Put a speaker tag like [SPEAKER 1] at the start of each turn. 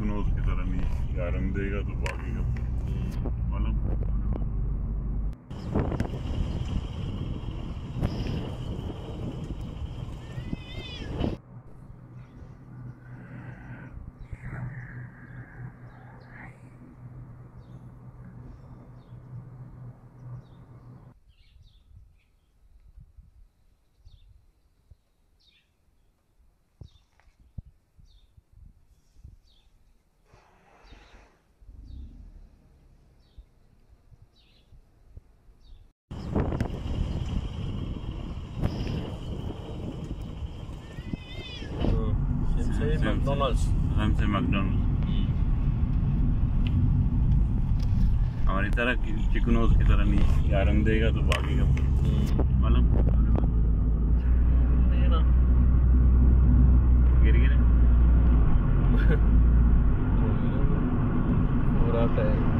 [SPEAKER 1] चिकनोज की तरह नहीं यार, रंग देगा तो भागेगा मालूम।
[SPEAKER 2] मैकडॉनल्ड्स
[SPEAKER 1] हमसे मैकडॉनल्ड्स हमारी तरह चिकनोज की तरह नहीं यार, रंग देगा तो भागेगा मालूम। गिर गिरे
[SPEAKER 2] पूरा टाइम